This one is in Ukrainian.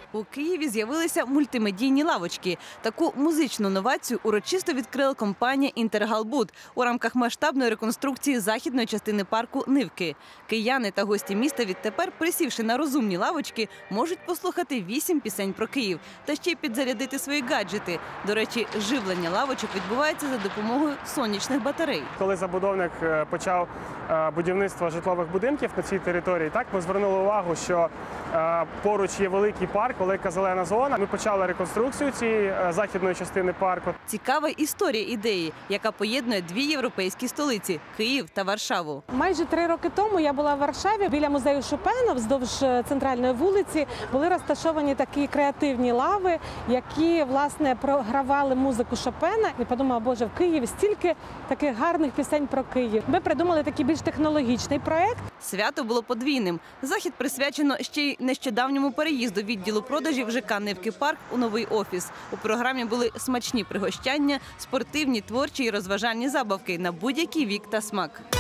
У Києві з'явилися мультимедійні лавочки. Таку музичну новацію урочисто відкрила компанія «Інтергалбуд» у рамках масштабної реконструкції західної частини парку Нивки. Кияни та гості міста відтепер, присівши на розумні лавочки, можуть послухати 8 пісень про Київ та ще й підзарядити свої гаджети. До речі, живлення лавочок відбувається за допомогою сонячних батарей. Коли забудовник почав будівництво житлових будинків на цій території, ми звернули увагу, що поруч є великий парк, велика зелена зона. Ми почали реконструкцію цієї західної частини парку. Цікава історія ідеї, яка поєднує дві європейські столиці – Київ та Варшаву. Майже 3 роки тому я була в Варшаві. Біля музею Шопена вздовж центральної вулиці були розташовані такі креативні лави, які, власне, програвали музику Шопена. І подумала, боже, в Києві стільки таких гарних пісень про Київ. Ми придумали такий більш технологічний проєкт. Свято було подвійним. Захід присвячено ще й нещодавньому переїзду відділу продажів ЖК «Нивки Парк» у новий офіс. У програмі були смачні пригощання, спортивні, творчі і розважальні забавки на будь-який вік та смак.